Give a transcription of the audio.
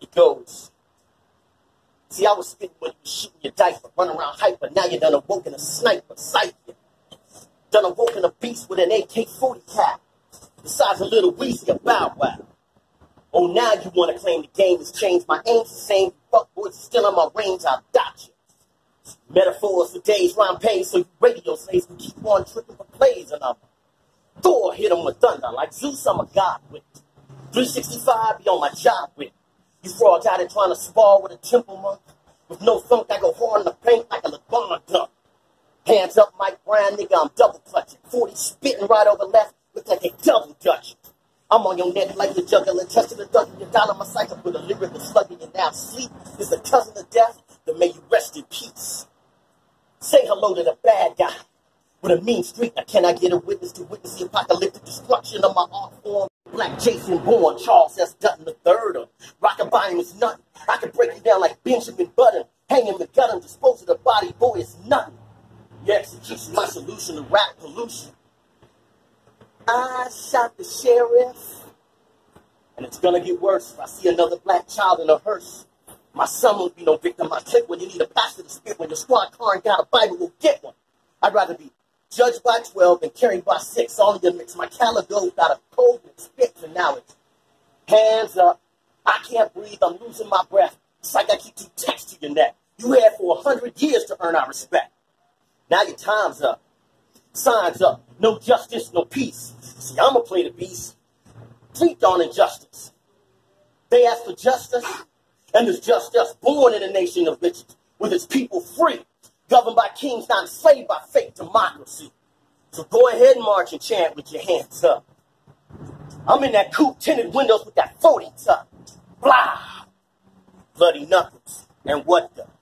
goes. See, I was spitting when you was shooting your dice, but running around hyper. Now you done awoken a sniper, sight you. Done awoken a beast with an AK-40 cap. Besides a little Weezy, a Bow Wow. Oh, now you want to claim the game has changed. My aim's the same. Fuck boys still on my range, I'll dot you. Metaphors for days, rhyme pays, so you radio slaves can keep on tripping for plays. And I'm Thor hit him with thunder. Like Zeus, I'm a god with 365, be on my job with. These frauds out there trying to spar with a temple monk. With no funk, I go hard in the paint like a LeBron dunk. Hands up, Mike Brown, nigga, I'm double clutching. 40 spitting right over left, look like they double dutch. I'm on your neck like the juggler, testing the duck in your dollar. My cycle with a lyrical slug in your now. Sleep is a cousin of death, then may you rest in peace. Say hello to the bad guy with a mean streak. Now can I get a witness to witness the apocalyptic destruction of my art form? Black Jason Bourne, Charles S. Dutton III, or Rockabye is nothing. I can break you down like Benjamin Button, hang him and gut him, dispose of the body, boy, it's nothing. Your execution, my solution to rap pollution. I shot the sheriff, and it's gonna get worse if I see another black child in a hearse. My son won't be no victim. I click when you need a pastor to spit. When your squad car ain't got a Bible, we'll get one. I'd rather be judged by 12 and carried by 6. All of your mix. My calico got a cold and spit, and now it's hands up. I can't breathe. I'm losing my breath. It's like I keep 2 texts to your neck. You had for 100 years to earn our respect. Now your time's up. Signs up. No justice, no peace. See, I'ma play the beast. Tweaked on injustice. They ask for justice, and there's just us, born in a nation of bitches, with its people free, governed by kings, not enslaved by fake democracy. So go ahead and march and chant with your hands up. I'm in that coupe, tinted windows with that 40 tuck. Blah! Bloody knuckles. And what the?